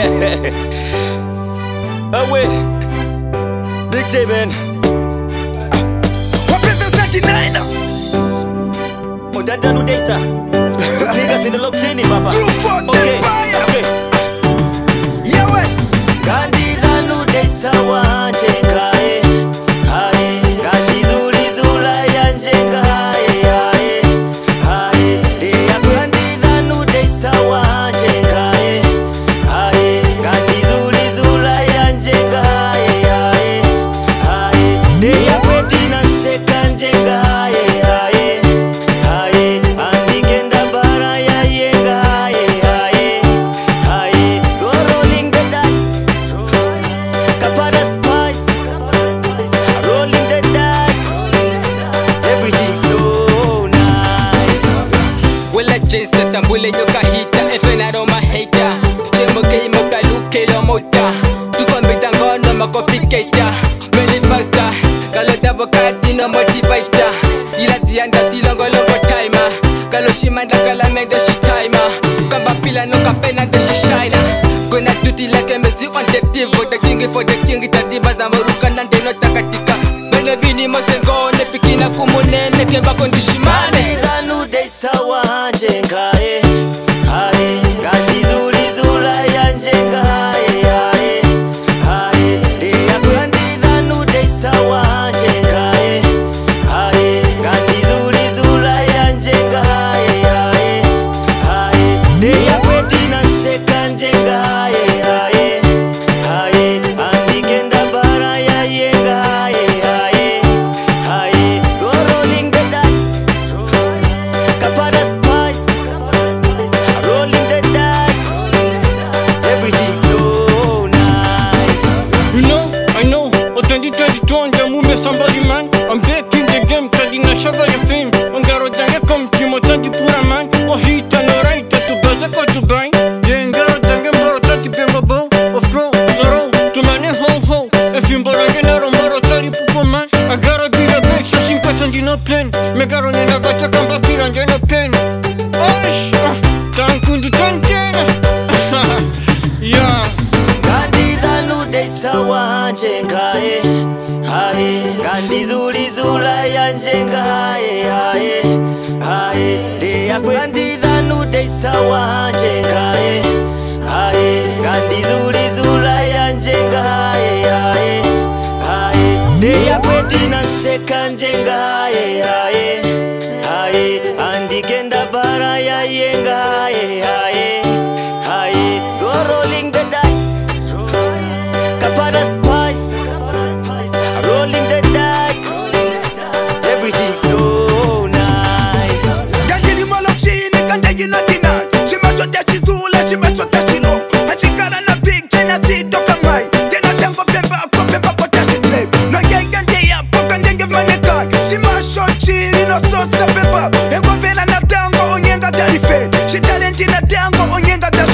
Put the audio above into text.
Away, Big J man. What is this 99? Oh, that done today, sir. Niggas in the lock chini, papa. Okay. Yeah, what? Gandhi danu day sawa jengae. Hae, Gandhi zuri zula ya jengae. Hae, hae. Deya Gandhi danu day sawa jengae. Hae, Gandhi zuri zula ya jengae. Hae, hae. Deya kweti na msheka jengae. Hae, hae. Andikenda bara ya yengae. Hae, hae. So rolling the dice. Kafara spice. Rolling the dice. Everything so nice. Wala jinsa tambule nyoka hita Efena roma hater Chemo kei moka luke lo mota Tuko mitangono makopiketa Many faster Kalo davokati no motivator Tila tianda tilongo longo timer Kalo shimanda kala mende shi timer Kamba pila no kapena de shi shiner Gonna duty like MSC on the team For the king itadiba za maruka nande no takatika Bene vini mosengo ne pikina kumunene Kemba kondishimane Gandhi danu day sawa jengae. Hae, Gandhi zuri zula ya jengae. Hae, hae. Deya Gandhi danu day sawa jengae. Hae, Gandhi zuri zula ya jengae. Hae, hae. Deya kweti na msheka jengae. Hae, hae. Andikenda bara ya yengae. Hae, hae. So rolling the dice. Kafara spice. Rolling the dice. Everything so nice. I know, authenticity on the movement somebody man. I'm back in the game, trading a shovel of fame. On Garo Janga come to Motati Pura man. Oh, he turn right to Bazako to grind. Then Garo Janga Morotati Bembo, or Fro, Noro, to man and ho. If you Boragana or Morotari Pupo man, I gotta be the best, shooting person in no plan. Megaron in a Vata Kampapir and Jano Pen. Oh, Tankundu Tantena. Yeah. Gandhi danu day sawa jengae. Hae, Gandhi zuri zula ya jengae. Hae, hae. Deya Gandhi danu day sawa jengae. Hae, Gandhi zuri zula ya jengae. Hae, hae. Deya kweti na msheka jengae. Hae, hae. Andikenda bara ya yengae. Hae, hae. So rolling the dice. Kafara spice. Rolling the dice. Everything so nice. Gandhi malok shine kanda yinatina. Shimachote shizula, shimachote shino. Hachikara na big china zito kamai. Tena tempo pemba ako pemba potashi trip. No yengende ya poka ndenge maneka. Shimasho chiri no sosa pemba. Ego vela na tango onyenga tarife. Shi talenti na tango onyenga tarife.